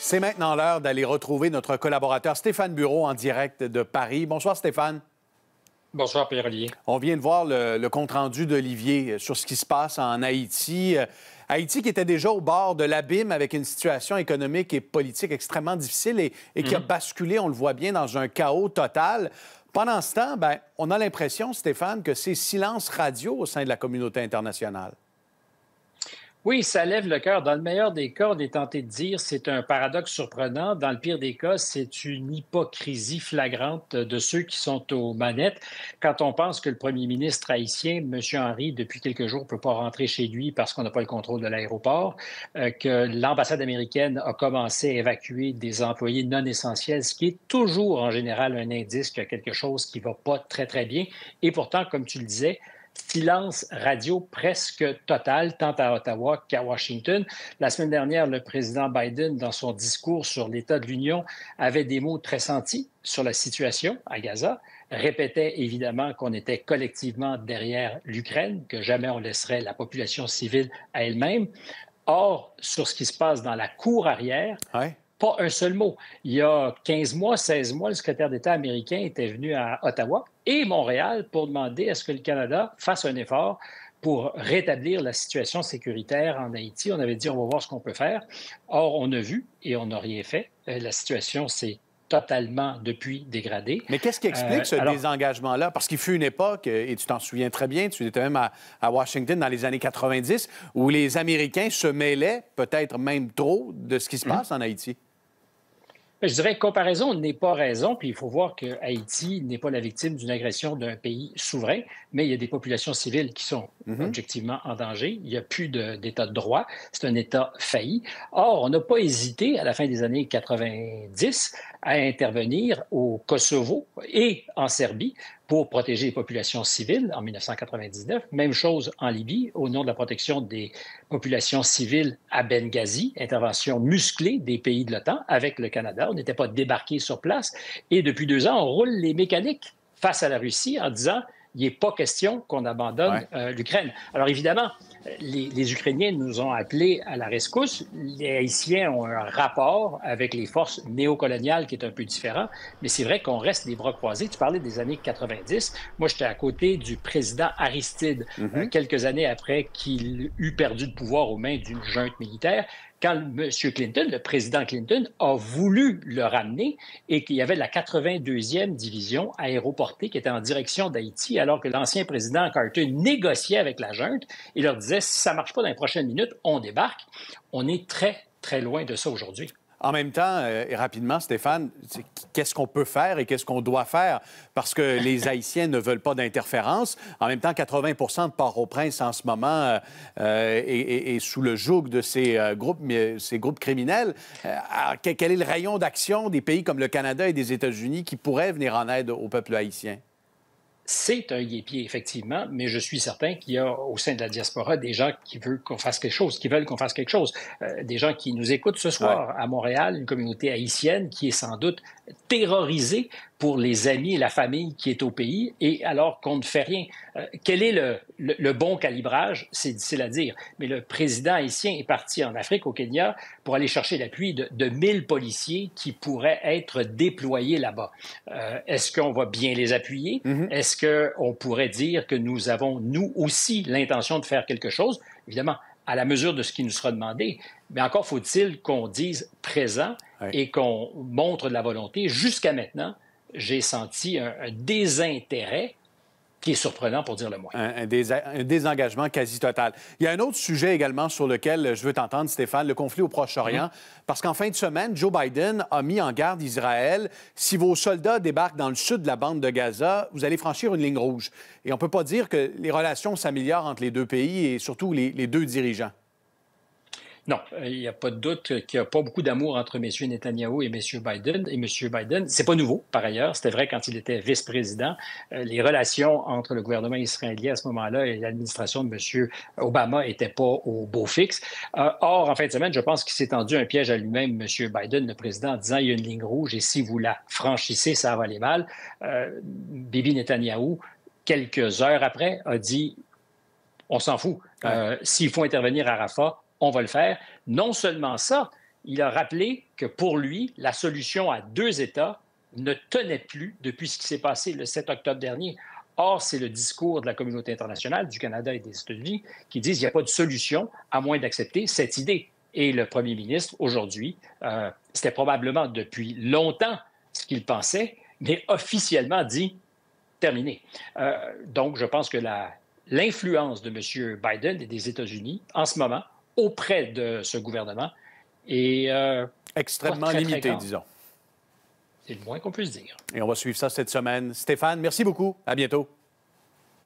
C'est maintenant l'heure d'aller retrouver notre collaborateur Stéphane Bureau en direct de Paris. Bonsoir Stéphane. Bonsoir Pierre-Olivier. On vient de voir le compte-rendu d'Olivier sur ce qui se passe en Haïti. Haïti qui était déjà au bord de l'abîme avec une situation économique et politique extrêmement difficile et qui a basculé, on le voit bien, dans un chaos total. Pendant ce temps, on a l'impression, Stéphane, que c'est silence radio au sein de la communauté internationale. Oui, ça lève le cœur. Dans le meilleur des cas, on est tenté de dire c'est un paradoxe surprenant. Dans le pire des cas, c'est une hypocrisie flagrante de ceux qui sont aux manettes. Quand on pense que le premier ministre haïtien, M. Henry, depuis quelques jours, ne peut pas rentrer chez lui parce qu'on n'a pas le contrôle de l'aéroport, que l'ambassade américaine a commencé à évacuer des employés non essentiels, ce qui est toujours en général un indice qu'il y a quelque chose qui ne va pas très, très bien. Et pourtant, comme tu le disais, silence radio presque total, tant à Ottawa qu'à Washington. La semaine dernière, le président Biden, dans son discours sur l'État de l'Union, avait des mots très sentis sur la situation à Gaza, répétait évidemment qu'on était collectivement derrière l'Ukraine, que jamais on laisserait la population civile à elle-même. Or, sur ce qui se passe dans la cour arrière, pas un seul mot. Il y a 15 mois, 16 mois, le secrétaire d'État américain était venu à Ottawa et Montréal pour demander à ce que le Canada fasse un effort pour rétablir la situation sécuritaire en Haïti. On avait dit, on va voir ce qu'on peut faire. Or, on a vu et on n'a rien fait. La situation s'est totalement depuis dégradée. Mais qu'est-ce qui explique ce désengagement-là? Parce qu'il fut une époque, et tu t'en souviens très bien, tu étais même à Washington dans les années 90, où les Américains se mêlaient, peut-être même trop, de ce qui se passe en Haïti. Je dirais que comparaison n'est pas raison, puis il faut voir que Haïti n'est pas la victime d'une agression d'un pays souverain, mais il y a des populations civiles qui sont objectivement en danger. Il n'y a plus d'État de droit. C'est un État failli. Or, on n'a pas hésité, à la fin des années 90, à intervenir au Kosovo et en Serbie pour protéger les populations civiles en 1999. Même chose en Libye, au nom de la protection des populations civiles à Benghazi, intervention musclée des pays de l'OTAN avec le Canada. On n'était pas débarqué sur place. Et depuis 2 ans, on roule les mécaniques face à la Russie en disant il n'est pas question qu'on abandonne l'Ukraine. Alors évidemment, les Ukrainiens nous ont appelés à la rescousse. Les Haïtiens ont un rapport avec les forces néocoloniales qui est un peu différent, mais c'est vrai qu'on reste les bras croisés. Tu parlais des années 90. Moi, j'étais à côté du président Aristide, quelques années après qu'il eut perdu le pouvoir aux mains d'une junte militaire. Quand M. Clinton, le président Clinton, a voulu le ramener et qu'il y avait la 82e division aéroportée qui était en direction d'Haïti, alors que l'ancien président Carter négociait avec la junte et leur disait, si ça ne marche pas dans les prochaines minutes, on débarque. On est très, très loin de ça aujourd'hui. En même temps, et rapidement, Stéphane, qu'est-ce qu'on peut faire et qu'est-ce qu'on doit faire? Parce que les Haïtiens ne veulent pas d'interférence. En même temps, 80 de Port-au-Prince en ce moment est sous le joug de ces groupes criminels. Quel est le rayon d'action des pays comme le Canada et des États-Unis qui pourraient venir en aide au peuple haïtien? C'est un guêpier, effectivement, mais je suis certain qu'il y a au sein de la diaspora des gens qui veulent qu'on fasse quelque chose, qui veulent qu'on fasse quelque chose. Des gens qui nous écoutent ce soir à Montréal, une communauté haïtienne qui est sans doute terrorisée pour les amis et la famille qui est au pays, et alors qu'on ne fait rien. Quel est le bon calibrage? C'est difficile à dire. Mais le président haïtien est parti en Afrique, au Kenya, pour aller chercher l'appui de 1000 policiers qui pourraient être déployés là-bas. Est-ce qu'on va bien les appuyer? Est-ce qu'on pourrait dire que nous avons, nous aussi, l'intention de faire quelque chose? Évidemment, à la mesure de ce qui nous sera demandé. Mais encore faut-il qu'on dise présent et qu'on montre de la volonté. Jusqu'à maintenant, j'ai senti un désintérêt qui est surprenant pour dire le moins. Un désengagement quasi total. Il y a un autre sujet également sur lequel je veux t'entendre, Stéphane, le conflit au Proche-Orient. Parce qu'en fin de semaine, Joe Biden a mis en garde Israël. Si vos soldats débarquent dans le sud de la bande de Gaza, vous allez franchir une ligne rouge. Et on ne peut pas dire que les relations s'améliorent entre les deux pays et surtout les deux dirigeants. Non, il n'y a pas de doute qu'il n'y a pas beaucoup d'amour entre M. Netanyahou et M. Biden. Et M. Biden, c'est pas nouveau, par ailleurs. C'était vrai quand il était vice-président. Les relations entre le gouvernement israélien à ce moment-là et l'administration de M. Obama n'étaient pas au beau fixe. Or, en fin de semaine, je pense qu'il s'est tendu un piège à lui-même, M. Biden, le président, en disant il y a une ligne rouge et si vous la franchissez, ça va aller mal. Bibi Netanyahou, quelques heures après, a dit on s'en fout. S'il faut intervenir à Rafah, on va le faire. Non seulement ça, il a rappelé que pour lui, la solution à 2 États ne tenait plus depuis ce qui s'est passé le 7 octobre dernier. Or, c'est le discours de la communauté internationale, du Canada et des États-Unis, qui disent qu'il n'y a pas de solution à moins d'accepter cette idée. Et le premier ministre, aujourd'hui, c'était probablement depuis longtemps ce qu'il pensait, mais officiellement dit terminé. Donc, je pense que l'influence de M. Biden et des États-Unis en ce moment auprès de ce gouvernement est extrêmement pas très, limité, grande. disons. C'est le moins qu'on puisse dire. Et on va suivre ça cette semaine. Stéphane, merci beaucoup. À bientôt.